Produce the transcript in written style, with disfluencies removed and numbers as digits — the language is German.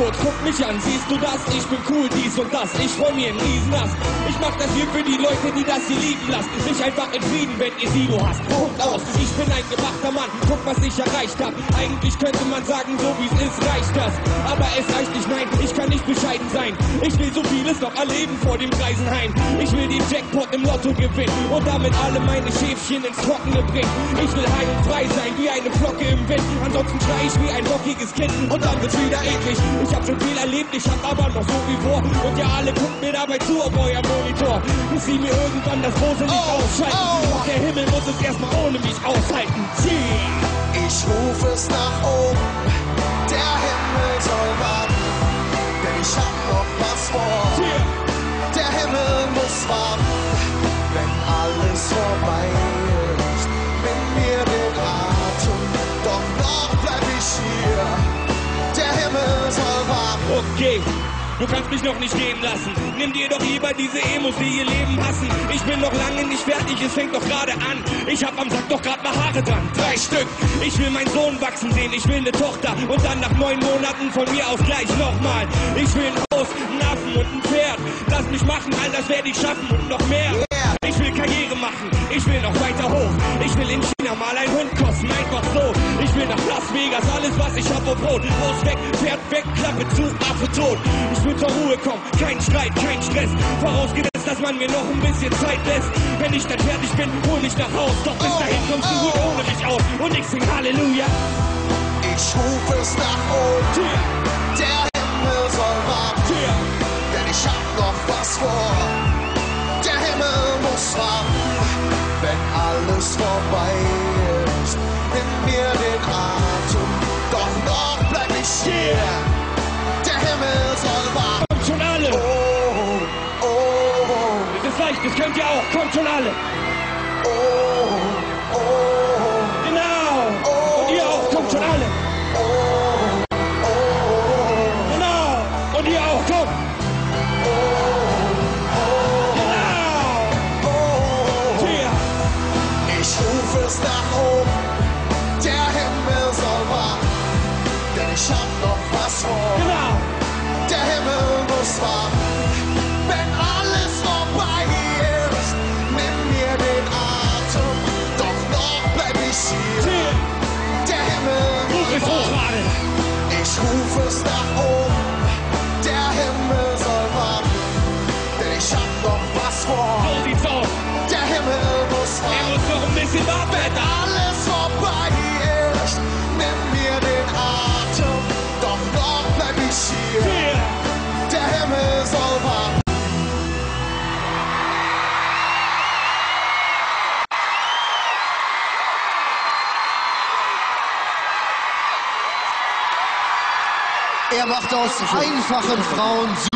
kurz, guck mich an, siehst du das? Ich bin cool, dies und das, ich freu mir einen Riesenast. Ich mach das hier für die Leute, die das hier lieben lassen. Sich einfach in Frieden, wenn ihr Sido hast. Punkt aus, ich bin ein gemachter Mann, guck, was ich erreicht hab. Eigentlich könnte man sagen, so wie es ist, reicht das. Aber es reicht nicht, nein, ich kann nicht bescheiden sein. Ich will so vieles noch erleben vor dem Greisenhain. Ich will den Jackpot im Lotto gewinnen und damit alle meine Schäfchen ins Trockene bringen. Ich will heil und frei sein, wie eine Flocke im Wind. Ansonsten schrei ich wie ein bockiges Kind und dann wird's wieder eklig. Ich hab schon viel erlebt, ich hab aber noch so wie vor. Und ihr alle guckt mir dabei zu auf euer Monitor. Ich sieh mir irgendwann das große Licht ausschalten. Doch der Himmel muss es erstmal ohne mich aushalten. Ich ruf es nach oben, der Himmel soll warten, denn ich hab noch was vor. Der Himmel muss warten, wenn alles vorbei ist. Nimm mir den Atem, doch noch bleib ich hier. Der Himmel soll warten. Okay. Du kannst mich noch nicht gehen lassen. Nimm dir doch lieber diese Emos, die ihr Leben hassen. Ich bin noch lange nicht fertig, es fängt doch gerade an. Ich hab am Sack doch grad mal Haare dran. 3 Stück. Ich will meinen Sohn wachsen sehen, ich will eine Tochter. Und dann nach 9 Monaten von mir aus gleich nochmal. Ich will ein Haus, einen Affen und ein Pferd. Lass mich machen, all das werde ich schaffen und noch mehr. Ich will Karriere machen, ich will noch weiter hoch. Ich will in China mal ein Hund kosten, einfach so. Ich will nach Las Vegas, alles was ich hab auf Rot. Haus weg, Pferd weg, Klappe zu, Affe tot. Ich will zur Ruhe kommen, kein Streit, kein Stress. Vorausgesetzt, dass man mir noch ein bisschen Zeit lässt. Wenn ich dann fertig bin, hol mich nach Haus. Doch bis dahin kommst du gut ohne mich aus. Und ich sing Halleluja. Ich ruf es nach oben, der Himmel soll warten, denn ich hab noch was vor. Der Himmel muss warten, wenn alles vorbei ist. Nimm mir den Atem, doch noch bleib ich hier. Der Himmel soll warten. Kommt schon alle. Oh, oh, oh. Das ist leicht, das könnt ihr auch. Kommt schon alle. Oh, oh, oh. Genau. Und ihr auch. Kommt schon alle. Oh, oh, oh. Genau. Und ihr auch. Kommt. Ich ruf es nach oben, der Himmel soll warten, denn ich hab noch was vor. Genau. Der Himmel muss warten, wenn alles vorbei ist. Nimm mir den Atem, doch noch bleib ich hier. Der Himmel muss warten. Ich ruf es nach oben, der Himmel soll warten, denn ich hab noch was vor. So sieht's aus. Der Himmel muss warten. Er muss noch ein bisschen warten. Wenn alles vorbei ist, nimm mir den Atem, doch noch bleib ich hier. Der Himmel soll warten. Er macht aus einfachen Frauen